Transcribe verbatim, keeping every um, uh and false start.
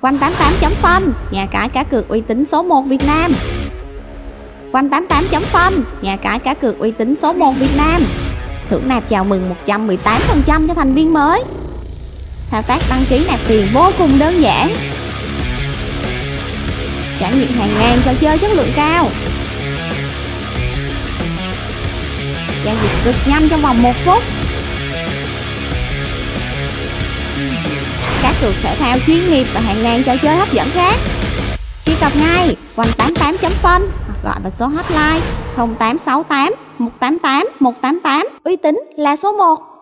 Quanh tám tám chấm phân, nhà cái cá cược uy tín số một Việt Nam. Quanh tám tám chấm phân, nhà cái cá cược uy tín số một Việt Nam. Thưởng nạp chào mừng một trăm mười tám phần trăm cho thành viên mới. Thao tác đăng ký nạp tiền vô cùng đơn giản. Trải nghiệm hàng ngàn trò chơi chất lượng cao. Giao dịch cực nhanh trong vòng một phút. Cá cược thể thao chuyên nghiệp và hàng ngàn trò chơi hấp dẫn khác. Truy cập ngay quanh tám tám chấm phân hoặc gọi vào số hotline không tám sáu tám một tám tám một tám tám. Uy tín là số một.